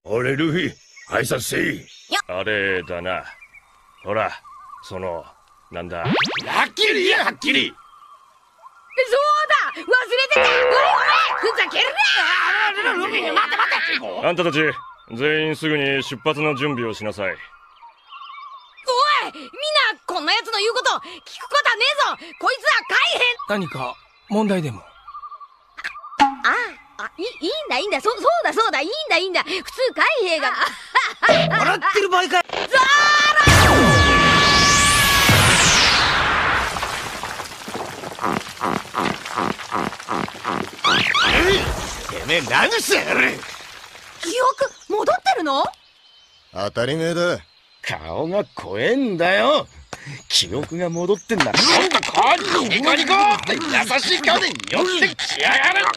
俺ルフィ、挨拶せい。 あれだな。ほら、なんだ。 はっきり言え、はっきり。 そうだ、忘れてた。おいおい、ふざけるな。待て待て。 あんたたち、全員すぐに出発の準備をしなさい。 おい、みんなこんな奴の言うこと聞くことはねえぞ。こいつは海兵。 何か問題でも？ いいんだ、そうだ、いいんだ。普通海兵が。 笑ってる場合かい。 ザてめえ何してやがる。 記憶戻ってるの？ 当たり前だ。 顔が怖えんだよ。記憶が戻ってんだ。なんだこニコニコって優しい顔でよってきやがる。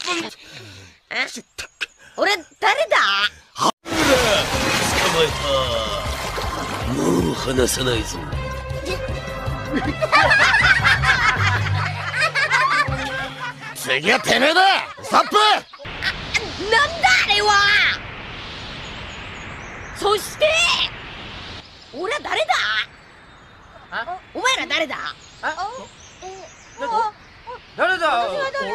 俺誰だ？ 捕まえた。もう離さないぞ。次はてめえだ、サップ。 なんだあれは。そして俺は誰だ？お前ら誰だ？ 誰だ？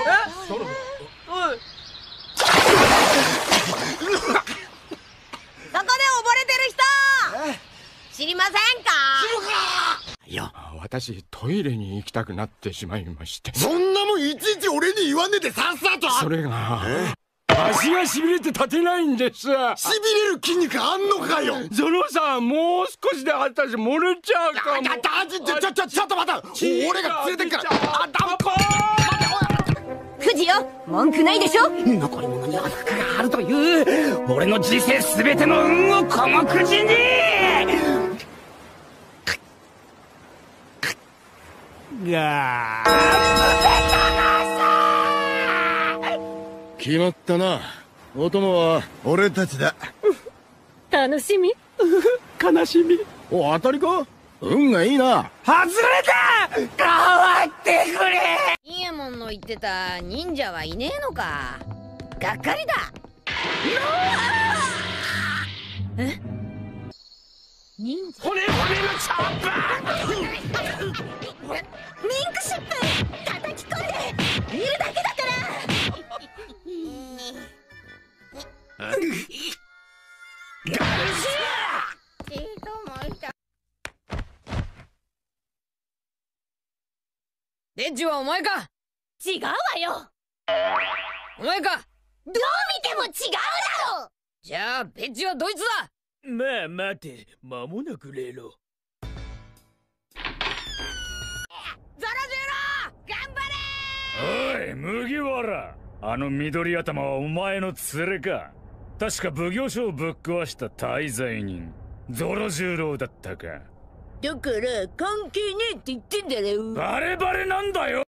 そこで溺れてる人知りませんか？ いや、 私トイレに行きたくなってしまいまして。 そんなもんいちいち俺に言わねえでさっさと。 それが足がしびれて立てないんです。 しびれる筋肉あんのかよ。 ゾロさん、もう少しで私漏れちゃうかも。 ちょっと待った。俺が連れてっから。 藤よ、文句ないでしょ。 残り物には福があるという俺の人生すべての運をこのくじに。 決まったな。お供は俺たちだ。 楽しみ。 悲しみ。 お、当たりか。運がいいな。 外れた。変わってくれ。 イエモンの言ってた忍者はいねえのか。がっかりだ。え？忍者？ 骨のチャンプ。 ミンクシップ叩き込んで見るだけだから。デッジはお前か？違うわよ。お前か？どう見ても違うだろ。じゃあベッジはドイツだ。 まあ待て、間もなくレロ。 ゾロジュロ頑張れ。 おい麦わら、あの緑頭はお前の連れか？確か奉行所をぶっ壊した大罪人ゾロ十郎だったか。 だから関係ねえって言ってんだろ。 バレバレなんだよ。